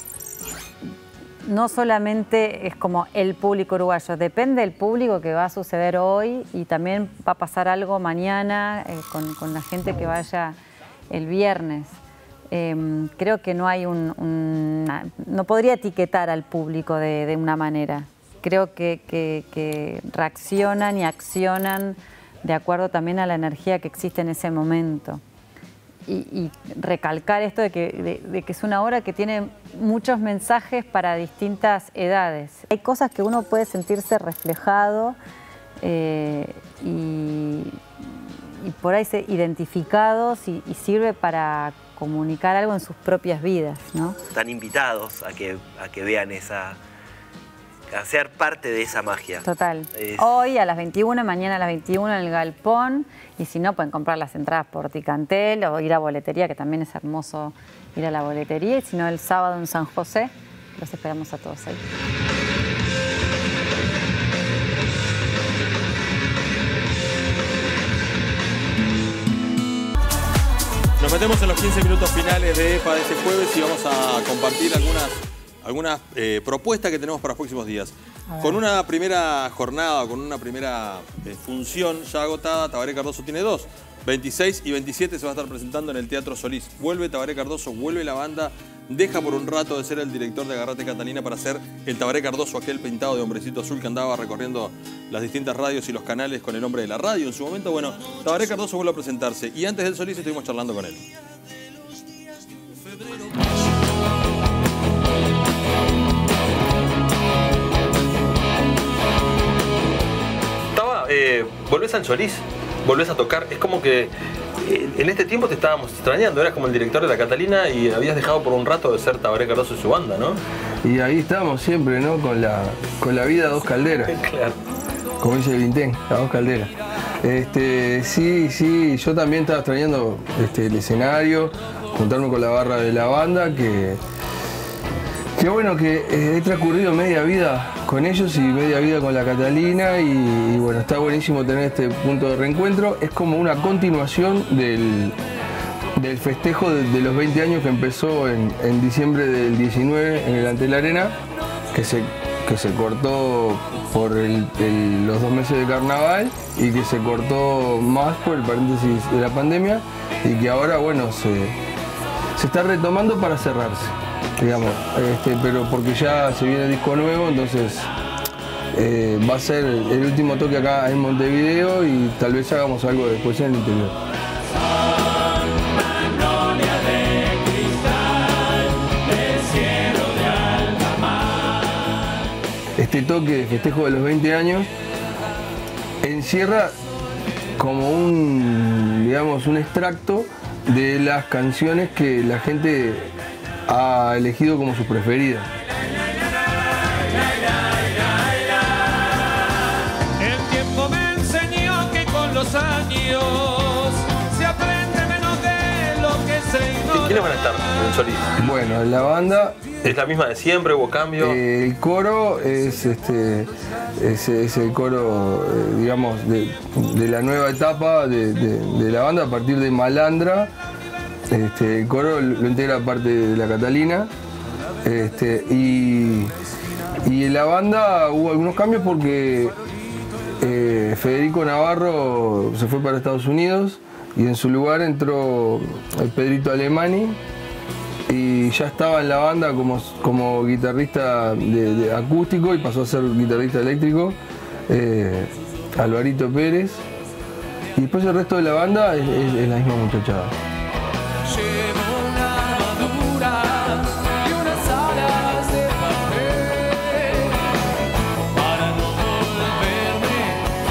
no solamente es como el público uruguayo, depende del público que va a suceder hoy, y también va a pasar algo mañana eh, con, con la gente que vaya el viernes. Eh, creo que no hay un, un... no podría etiquetar al público de, de una manera. Creo que, que, que reaccionan y accionan de acuerdo también a la energía que existe en ese momento. Y, y recalcar esto de que, de, de que es una obra que tiene muchos mensajes para distintas edades. Hay cosas que uno puede sentirse reflejado eh, y, y por ahí se identificados y, y sirve para comunicar algo en sus propias vidas, ¿no? Están invitados a que, a que vean esa, a ser parte de esa magia. Total. Es... Hoy a las veintiuna, mañana a las veintiuna en el Galpón, y si no pueden comprar las entradas por Ticantel o ir a boletería, que también es hermoso ir a la boletería, y si no el sábado en San José, los esperamos a todos ahí. Nos metemos en los quince minutos finales de EPA de este jueves y vamos a compartir algunas, algunas eh, propuestas que tenemos para los próximos días. Con una primera jornada, con una primera eh, función ya agotada, Tabaré Cardoso tiene dos. veintiséis y veintisiete se va a estar presentando en el Teatro Solís. Vuelve Tabaré Cardoso, vuelve la banda, deja por un rato de ser el director de Agarrate Catalina para ser el Tabaré Cardoso, aquel pintado de hombrecito azul que andaba recorriendo las distintas radios y los canales con el nombre de la radio en su momento. Bueno, Tabaré Cardoso vuelve a presentarse y antes del Solís estuvimos charlando con él. Taba, eh, volvés al Solís, volvés a tocar, es como que en este tiempo te estábamos extrañando, eras como el director de la Catalina y habías dejado por un rato de ser Tabaré Cardoso y su banda, ¿no? Y ahí estamos siempre, ¿no? Con la, con la vida a dos calderas. Claro. Como dice Vintén, a dos calderas. Este, sí, sí, yo también estaba extrañando este, el escenario, juntarme con la barra de la banda, que, que bueno, que he transcurrido media vida con ellos y media vida con la Catalina y, y bueno, está buenísimo tener este punto de reencuentro. Es como una continuación del, del festejo de, de los veinte años que empezó en, en diciembre del diecinueve en el Antel Arena, que se, que se cortó por el, el, los dos meses de carnaval y que se cortó más por el paréntesis de la pandemia y que ahora, bueno, se, se está retomando para cerrarse, digamos, este, pero porque ya se viene el disco nuevo, entonces eh, va a ser el último toque acá en Montevideo y tal vez hagamos algo después en el interior. Este toque de festejo de los veinte años encierra como un, digamos, un extracto de las canciones que la gente ha elegido como sus preferidas. Dios, se aprende menos de lo que se ignora. ¿Quiénes van a estar en Solís? Bueno, la banda... ¿Es la misma de siempre? ¿Hubo cambio? Eh, el coro es, este, es, es el coro, eh, digamos, de, de la nueva etapa de, de, de la banda a partir de Malandra. Este, el coro lo integra parte de la Catalina. Este, y, y en la banda hubo algunos cambios porque eh, Federico Navarro se fue para Estados Unidos y en su lugar entró el Pedrito Alemani. Y ya estaba en la banda como, como guitarrista de, de acústico y pasó a ser guitarrista eléctrico, eh, Alvarito Pérez. Y después el resto de la banda es, es, es la misma muchachada. Llevo una armadura y unas alas de papel para no volverme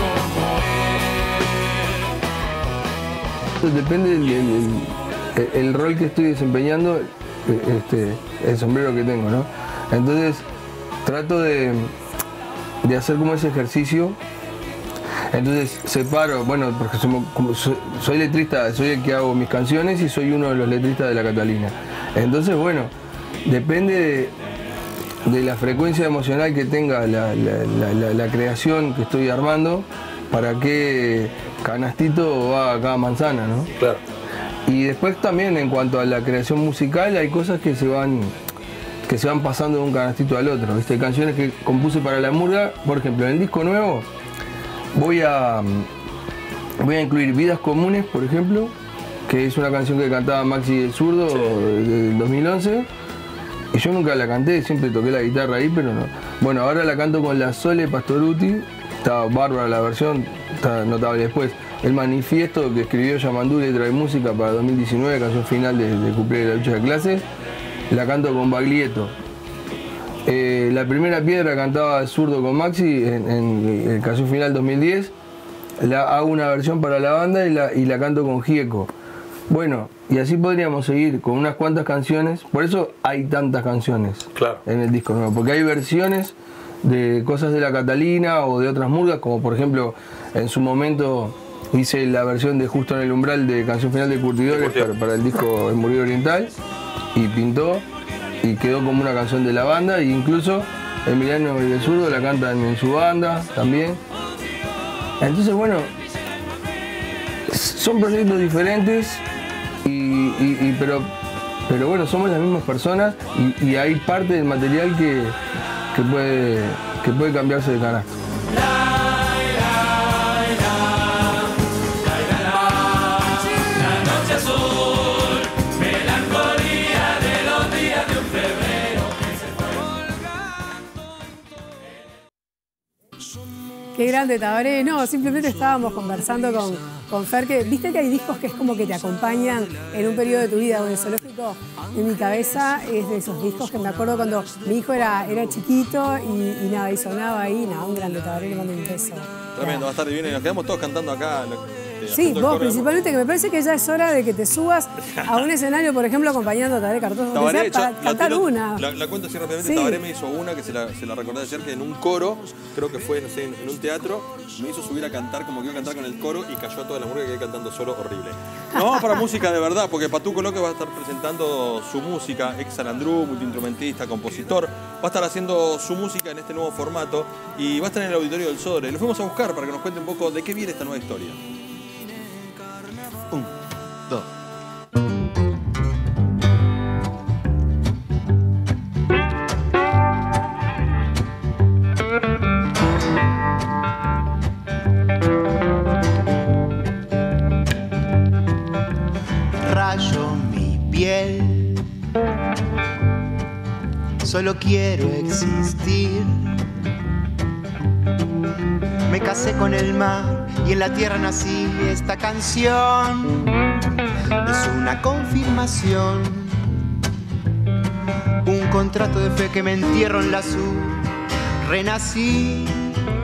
como él. Depende del, del- el, el rol que estoy desempeñando, este, el sombrero que tengo, ¿no? Entonces trato de, de hacer como ese ejercicio. Entonces separo, bueno, porque somos- como soy, soy letrista, soy el que hago mis canciones y soy uno de los letristas de la Catalina. Entonces, bueno, depende de, de la frecuencia emocional que tenga la, la- la- la- la creación que estoy armando, para qué canastito va a cada manzana, ¿no? Claro. Y después también en cuanto a la creación musical hay cosas que se van que se van pasando de un canastito al otro, ¿viste? Hay canciones que compuse para la murga, por ejemplo, en el disco nuevo voy a voy a incluir Vidas Comunes, por ejemplo, que es una canción que cantaba Maxi el Zurdo, sí, del dos mil once, y yo nunca la canté, siempre toqué la guitarra ahí, pero no. Bueno, ahora la canto con la Sole Pastoruti, está bárbara la versión, está notable. Después El Manifiesto, que escribió Yamandú, letra y música para dos mil diecinueve, canción final de, de Cumple de la lucha de clases, la canto con Baglietto. Eh, la Primera Piedra cantaba el Zurdo con Maxi en, en, en canción final dos mil diez, la, hago una versión para la banda y la, y la canto con Gieco. Bueno, y así podríamos seguir con unas cuantas canciones, por eso hay tantas canciones, claro, en el disco nuevo, porque hay versiones de cosas de la Catalina o de otras murgas, como por ejemplo en su momento hice la versión de Justo en el Umbral de canción final de Curtidores para, para el disco El Murguero Oriental, y pintó y quedó como una canción de la banda, e incluso Emiliano y el Zurdo la cantan en su banda también. Entonces, bueno, son proyectos diferentes, y, y- y- pero, pero bueno, somos las mismas personas, y, y hay parte del material que, que, puede, que puede cambiarse de canasto. La noche azul, melancolía de los días de un febrero que se fue. Qué grande, Tabaré. No, simplemente estábamos conversando con, con Fer, que viste que hay discos que es como que te acompañan en un periodo de tu vida. Bueno, el Zoológico en mi cabeza es de esos discos que me acuerdo cuando mi hijo era, era chiquito y, y nada, y sonaba ahí. Nada, un grande, Tabaré, le mando un beso. Tremendo, va a estar divino y nos quedamos todos cantando acá. eh, Sí, haciendo el vos coro. principalmente, que me parece que ya es hora de que te subas a un escenario, por ejemplo, acompañando a Tabaré Cardoso, aunque Tabaré, sea para yo la cantar tiro- una. La, la cuento así rápidamente. Sí. Tabaré me hizo una que se la, se la recordé ayer, que en un coro, creo que fue, no sé, en, en un teatro, me hizo subir a cantar como que iba a cantar con el coro y cayó a toda la música y quedé cantando solo, horrible. Nos vamos para música de verdad, porque Patuco López va a estar presentando su música, ex Salandrú, multiinstrumentista, compositor, va a estar haciendo su música en este nuevo formato y va a estar en el Auditorio del Sodre. Lo fuimos a buscar para que nos cuente un poco de qué viene esta nueva historia. Un, dos. Rayo mi piel, solo quiero existir. Me casé con el mar y en la tierra nací. Esta canción es una confirmación, un contrato de fe que me entierro en la azul. Renací.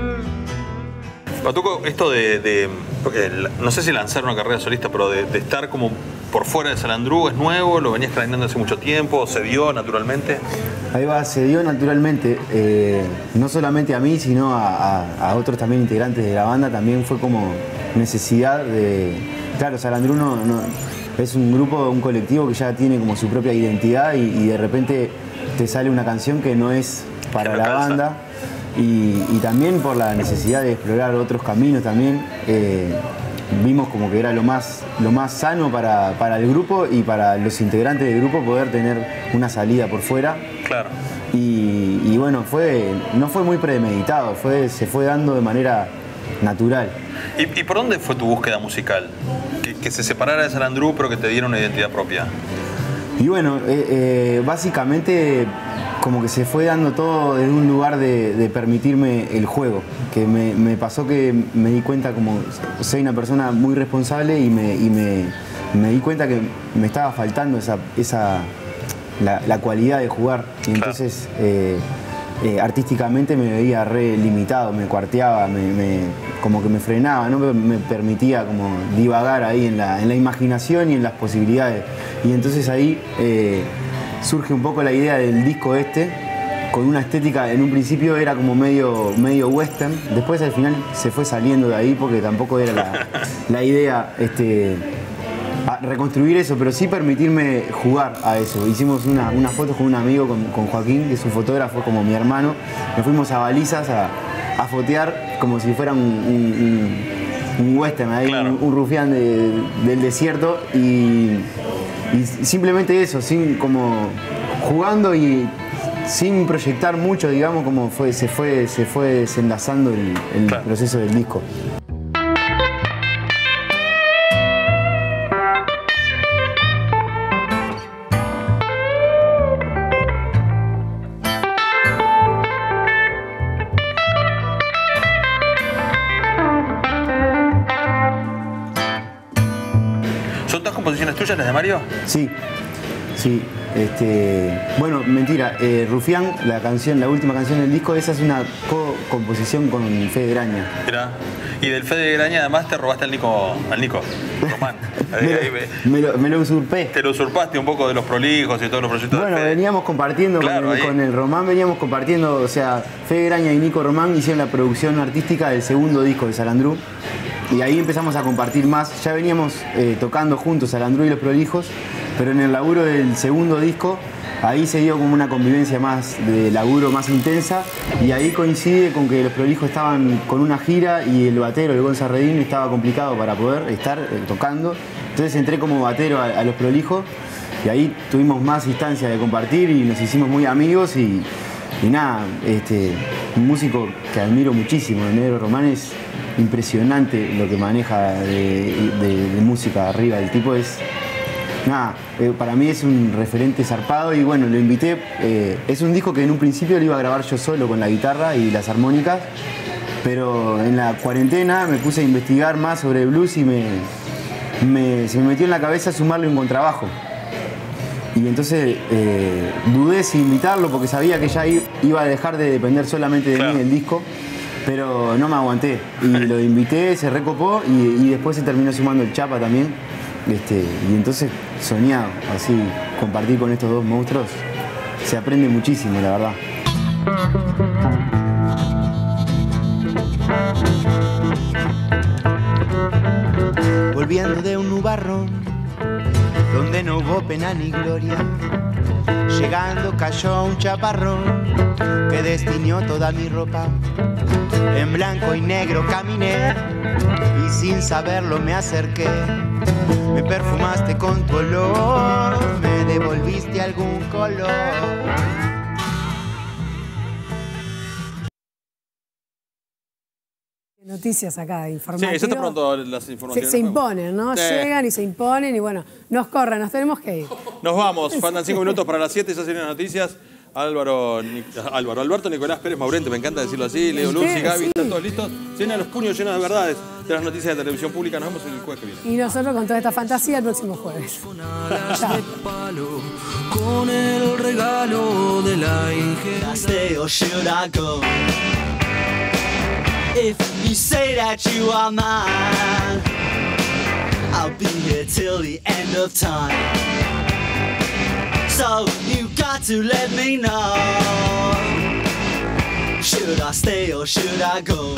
Patuco, esto de, de- porque la- no sé si lanzar una carrera solista, pero de, de estar como por fuera de Salandru? ¿Es nuevo? ¿Lo venías planeando hace mucho tiempo? ¿Se dio naturalmente? Ahí va, se dio naturalmente. Eh, no solamente a mí, sino a, a, a otros también integrantes de la banda. También fue como necesidad de... Claro, Salandru no, no, es un grupo, un colectivo que ya tiene como su propia identidad y, y de repente te sale una canción que no es para la banda. Y, y también por la necesidad de explorar otros caminos también. Eh, vimos como que era lo más, lo más sano para, para el grupo y para los integrantes del grupo poder tener una salida por fuera. Claro. Y, y bueno, fue, no fue muy premeditado, fue, se fue dando de manera natural. ¿Y, y por dónde fue tu búsqueda musical? Que, que se separara de Salandru pero que te diera una identidad propia. Y bueno, eh, eh, básicamente como que se fue dando todo desde un lugar de, de permitirme el juego, que me, me pasó que me di cuenta como soy una persona muy responsable y me, y me, me di cuenta que me estaba faltando esa, esa la, la cualidad de jugar y entonces eh, eh, artísticamente me veía re limitado, me cuarteaba, me, me, como que me frenaba, no me, me permitía como divagar ahí en la, en la imaginación y en las posibilidades y entonces ahí eh, surge un poco la idea del disco este, con una estética, en un principio era como medio, medio western, después al final se fue saliendo de ahí porque tampoco era la, la idea este, reconstruir eso, pero sí permitirme jugar a eso. Hicimos una, una foto con un amigo, con, con Joaquín, que es un fotógrafo como mi hermano, nos fuimos a Balizas a, a fotear como si fuera un, un, un western, ahí, claro. un, un rufián de, del desierto y... Y simplemente eso, sin como jugando y sin proyectar mucho, digamos, como fue, se fue, se fue desenlazando el, el claro. proceso del disco. ¿Composiciones tuyas las de Mario? Sí, sí. Este, bueno, mentira, eh, Rufián, la canción, la última canción del disco, esa es una co-composición con Fede Graña. Mira, y del Fede Graña además te robaste al Nico, al Nico, Román. me, lo, me, lo, me lo usurpé. Te lo usurpaste un poco de los prolijos y todos los proyectos. Bueno, de Fede. veníamos compartiendo claro, con, el, con el Román, veníamos compartiendo, o sea, Fede Graña y Nico Román hicieron la producción artística del segundo disco de Salandru. Y ahí empezamos a compartir más. Ya veníamos eh, tocando juntos Salandru y Los Prolijos, pero en el laburo del segundo disco, ahí se dio como una convivencia más de laburo más intensa y ahí coincide con que Los Prolijos estaban con una gira y el batero, el Gonza Redín, estaba complicado para poder estar eh, tocando. Entonces entré como batero a, a Los Prolijos y ahí tuvimos más instancia de compartir y nos hicimos muy amigos y, y nada, este, un músico que admiro muchísimo, el Negro Román, es impresionante lo que maneja de, de, de música arriba. El tipo es, nada, eh, para mí es un referente zarpado y bueno, lo invité. Eh, es un disco que en un principio lo iba a grabar yo solo con la guitarra y las armónicas, pero en la cuarentena me puse a investigar más sobre blues y me, me, se me metió en la cabeza sumarle un contrabajo. Y entonces eh, dudé si invitarlo porque sabía que ya iba a dejar de depender solamente de claro. mí el disco. Pero no me aguanté y lo invité, se recopó y, y después se terminó sumando el Chapa también. Este, y entonces soñado, así, compartir con estos dos monstruos, se aprende muchísimo, la verdad. Volviendo de un nubarrón donde no hubo pena ni gloria, llegando cayó un chaparrón que destiñó toda mi ropa. En blanco y negro caminé y sin saberlo me acerqué. Me perfumaste con tu olor, me devolviste algún color. Noticias acá, informativas. Sí, eso está pronto las informaciones. Se, se imponen, ¿no? Sí. Llegan y se imponen y bueno, nos corren, nos tenemos que ir. Nos vamos, faltan cinco minutos para las siete, ya serían las noticias. Álvaro, Álvaro, Alberto Nicolás Pérez Maurente, me encanta decirlo así, Leo Luz y Gaby, sí. Están todos listos. Llenan los puños llenos de verdades de las noticias de televisión pública. Nos vemos el jueves que viene. Y nosotros con toda esta fantasía el próximo jueves. Con el regalo de la ingenuidad. If you say that you are mine, I'll be here till the end of time. So you got to let me know. Should I stay or should I go?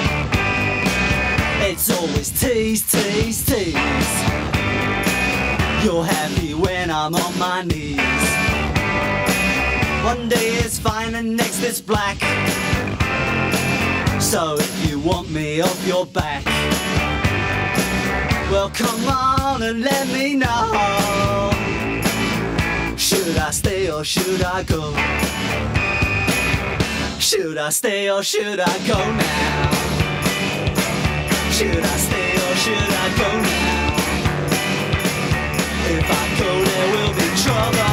It's always tease, tease, tease. You're happy when I'm on my knees. One day it's fine and next it's black. So if you want me off your back, well come on and let me know. Should I stay or should I go? Should I stay or should I go now? Should I stay or should I go now? If I go there will be trouble.